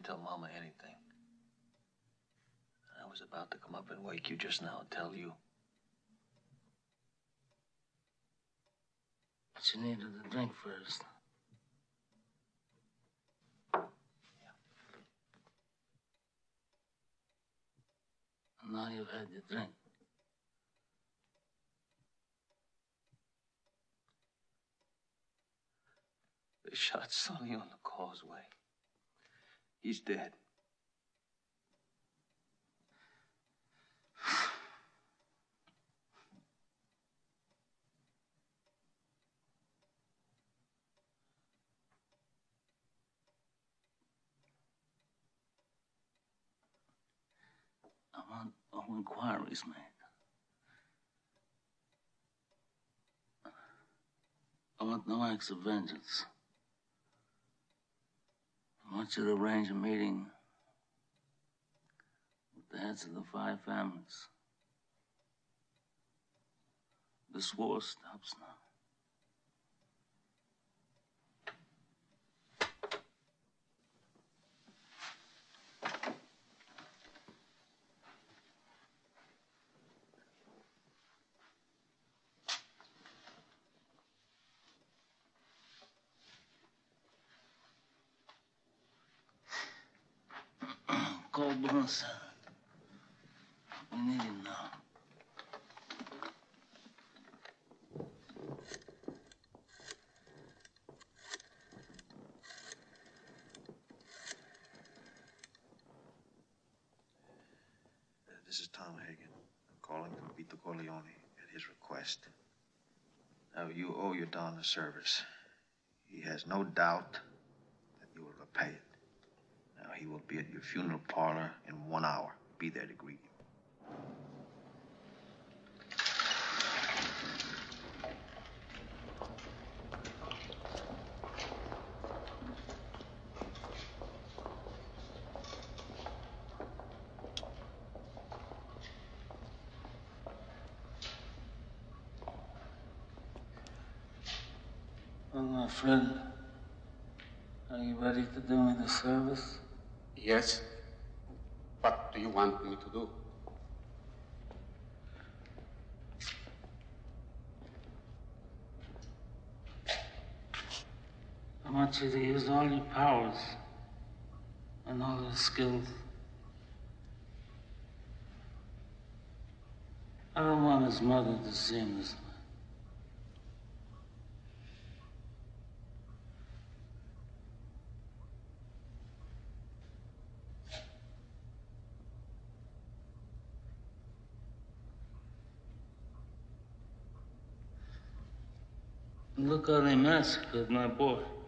tell Mama anything. I was about to come up and wake you just now and tell you. But you needed a drink first. And now you've had your drink. They shot Sonny on the causeway. He's dead. I want all inquiries made. I want no acts of vengeance. I want you to arrange a meeting with the heads of the 5 families. This war stops now. Call Burns. We need him now. This is Tom Hagen. I'm calling from Vito Corleone at his request. Now, you owe your Don a service. He has no doubt that you will repay it. Now, he will be at your funeral parlor in 1 hour. Be there to greet you. Well, my friend, are you ready to do me the service? Yes. What do you want me to do? I want you to use all your powers and all your skills. I don't want his mother to see him this way. Look how they massacred my boy.